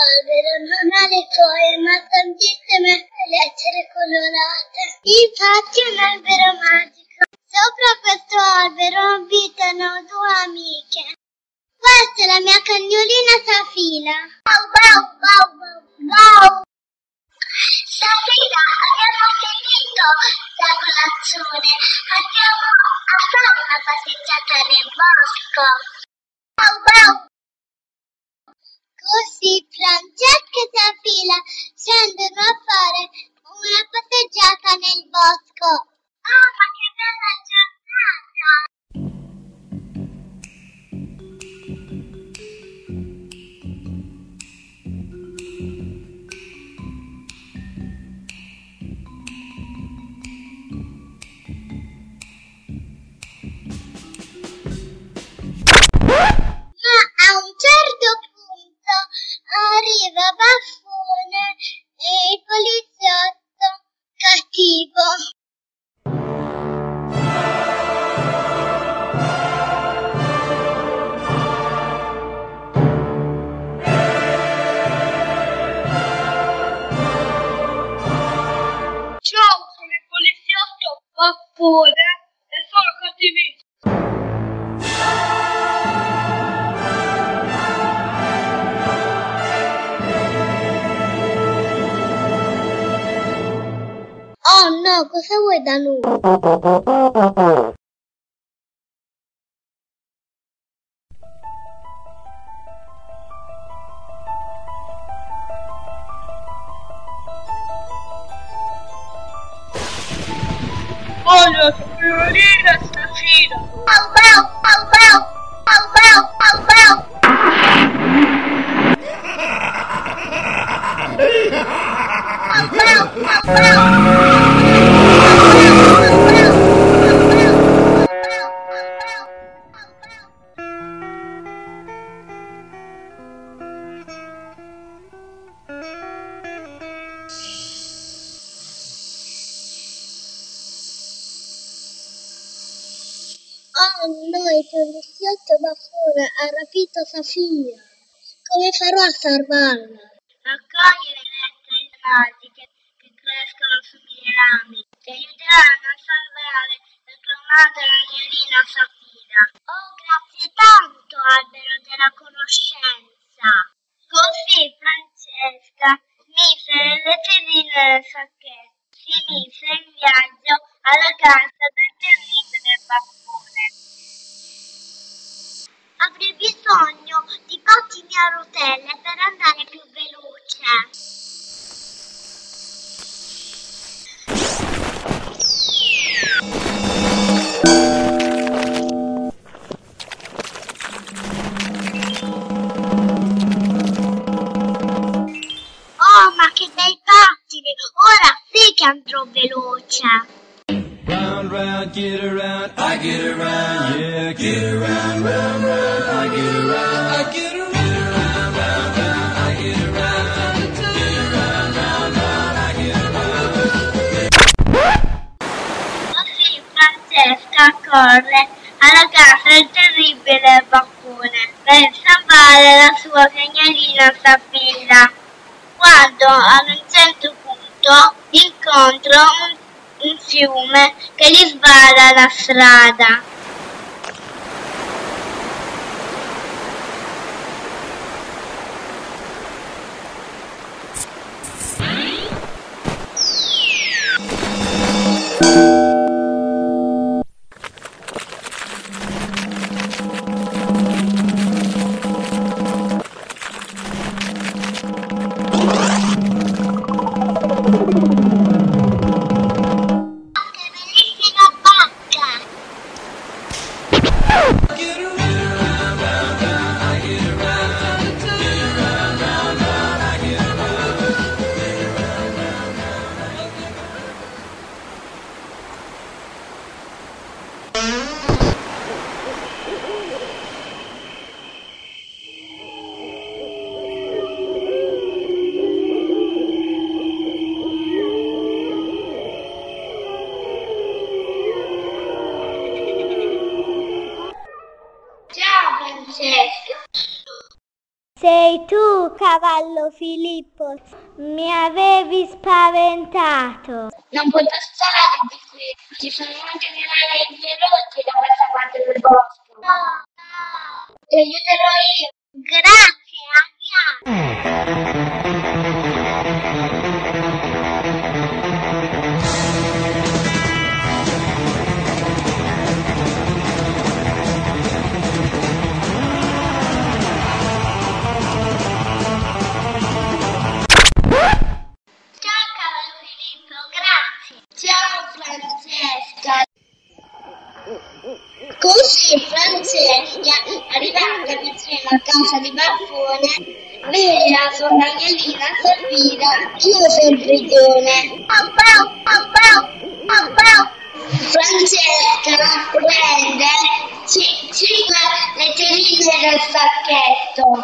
albero non ha le foglie ma tantissime lettere colorate. Infatti è un albero magico. Sopra questo albero abitano due amiche. Questa è la mia cagnolina Safina. Bau bau bau bau bau. Safina, abbiamo finito la colazione. Andiamo a fare una passeggiata nel bosco. Bau bau. Così Francesca e Safina scendono a fare una passeggiata nel bosco. Oh, ma che bella giornata! Ma a un certo punto arriva Baffone e il poliziotto cattivo. Ciao, sono il poliziotto Baffone e sono cattivissimo. Oh no, cosa vuoi da noi? Voglio la signorina Safina. Bau bau bau bau bau bau bau bau. Bau bau bau bau. Oh no, il poliziotto Baffone ha rapito Safina. Come farò a salvarla? Raccogli le lettere magiche che crescono sui miei rami. Ti aiuteranno a salvare la clonata cagnolina Safina. Oh, grazie tanto, albero della conoscenza. Così Francesca mise le letterine nel sacchetto. Si mise in viaggio alla casa del terribile Baffone. Avrei bisogno di pattini a rotelle per andare più veloce. Oh, ma che bei pattini! Ora sì che andrò veloce. Round, round, get around, I get around, yeah, get around, round, round, I get around, I get around, round, round, round, I get around, get around, round, round, I get around. Così Francesca corre alla casa del terribile Baffone per salvare la sua cagnolina Safina. Quando ad un certo punto incontra un fiume che gli sbarra la strada. Che bellissima bacca! tu, cavallo Filippo, mi avevi spaventato. Non potrò stare di qui, ci sono anche dei ragni veloci da questa parte del bosco. No, Ti aiuterò io. grazie, andiamo. Ciao cavallo Filippo, grazie. Ciao Francesca. Così Francesca, arrivata vicino a casa di Baffone, vede la sua cagnolina Sofia chiusa in prigione. Francesca prende 5 letterine dal sacchetto.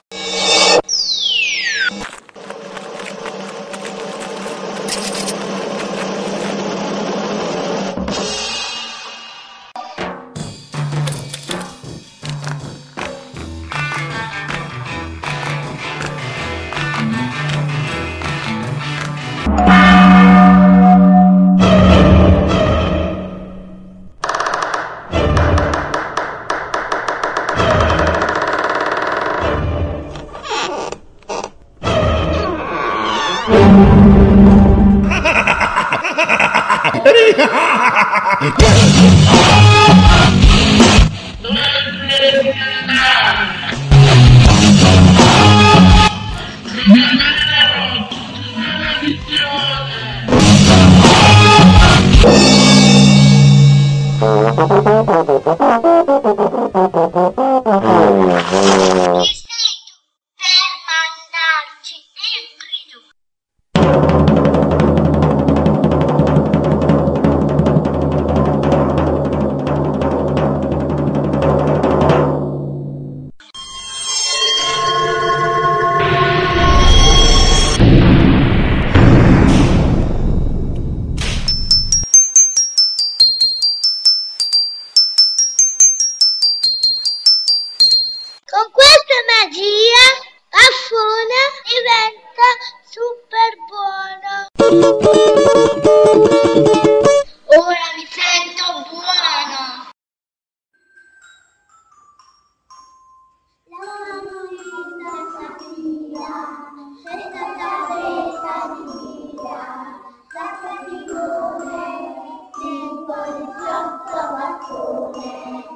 Con questa magia, Baffone diventa super buono. Ora mi sento buono. La mamma Sofia, sei stata presa di vita, la faticone, nel poliziotto Baffone.